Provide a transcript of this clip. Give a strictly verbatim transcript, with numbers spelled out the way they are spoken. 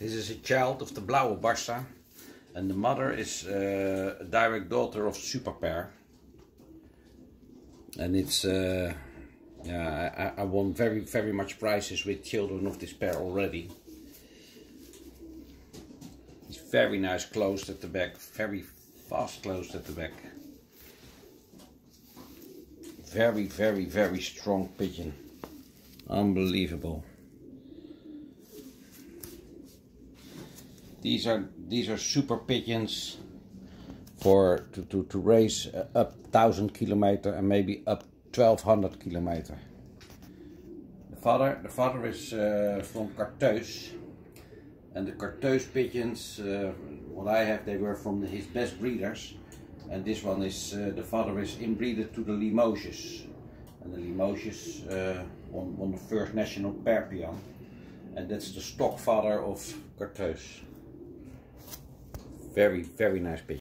This is a child of the Blauwe Barça, and the mother is uh, a direct daughter of Super Pair. And it's, uh, yeah, I, I won very, very much prizes with children of this pair already. It's very nice closed at the back, very fast closed at the back. Very, very, very strong pigeon. Unbelievable. These are these are super pigeons for to, to, to race uh, up thousand kilometer and maybe up twelve hundred kilometer. The father the father is uh, from Carteus, and the Carteus pigeons, uh, what I have, they were from his best breeders, and this one is uh, the father is inbreeded to the Limoges, and the Limoges uh, won, won the first national Perpian, and that's the stock father of Carteus. Very, very nice pigeon.